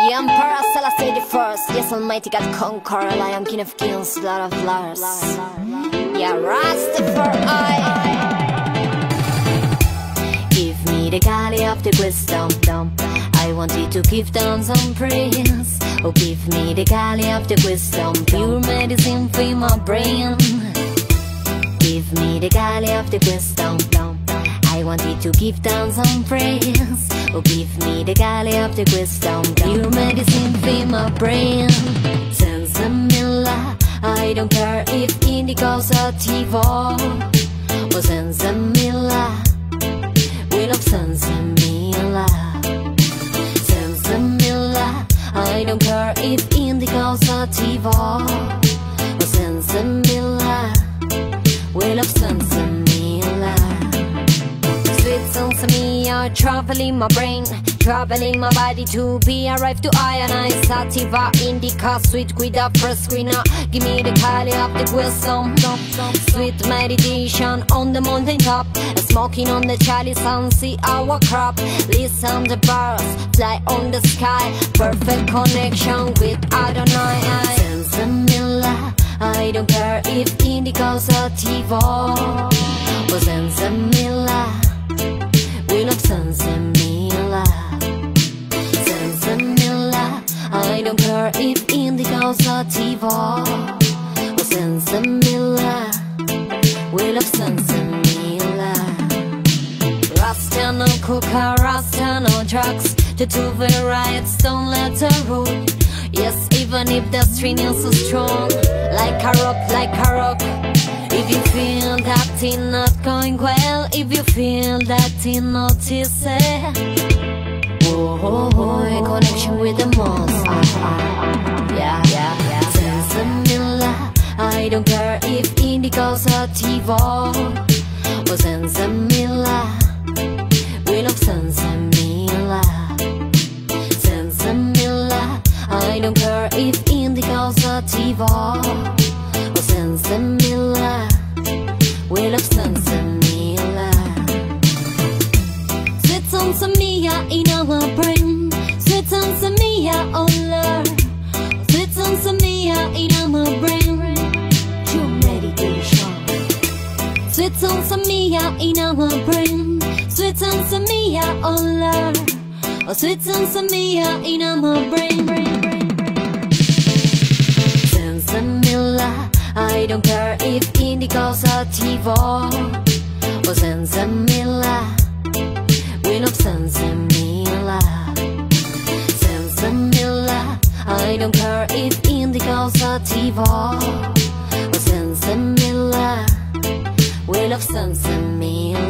Emperor Selassie the First. Yes, Almighty God conquer, Lion King of Kings, Lord of Lords. Yeah, Rastafari. Give me the galley of the wisdom. I wanted to give down some praise. Oh, give me the galley of the wisdom, pure medicine for my brain. Give me the galley of the wisdom. I wanted to give down some praise. Oh, give me the galley of the wisdom, pure medicine for my brain. Sinsemilla, I don't care if indigo's a TiVo. Oh, Sinsemilla, we love Sinsemilla. Sinsemilla, I don't care if indigo's a TiVo. Oh, Sinsemilla, we love Sinsemilla. Sweet Sinsemilla, troubling my brain, troubling my body to be arrived to ionize. Sativa, indica, sweet with a fresh screener. Give me the galley of the wisdom. Sweet meditation on the mountain top, smoking on the chalice and see our crop. Listen the birds fly on the sky, perfect connection with Adonai. Sinsemilla, I don't care if indigo's a TiVo. Oh, Sinsemilla, we love Sinsemilla. Sinsemilla, I don't care if indigo's a TiVo. Oh, Sinsemilla, we love Sinsemilla. Rasta no coca, Rasta no drugs. The two very riots don't let her rule. Yes, even if the string is so strong, like a rock, like a rock. If you feel that thing not going well, if you feel that thing not easy, oh, oh, oh, a connection with the monster. Yeah, yeah, yeah. Sinsemilla, I don't care if indigo's a TiVo. Oh, Sinsemilla, we love Sinsemilla. Sinsemilla, I don't care if indigo's a TiVo. Oh, Sinsemilla, we love Sinsemilla. Sweet Sinsemilla in our brain, sweet Sinsemilla, oh Lord. Sweet Sinsemilla in our brain, true meditation. Sweet Sinsemilla in our brain, sweet Sinsemilla, oh Lord. Oh, sweet Sinsemilla in our brain. Sinsemilla, I don't care if indigo's a TiVo. Oh, Sinsemilla, we love Sinsemilla. Sinsemilla, I don't care if indigo's a TiVo. Oh, Sinsemilla, we love Sinsemilla.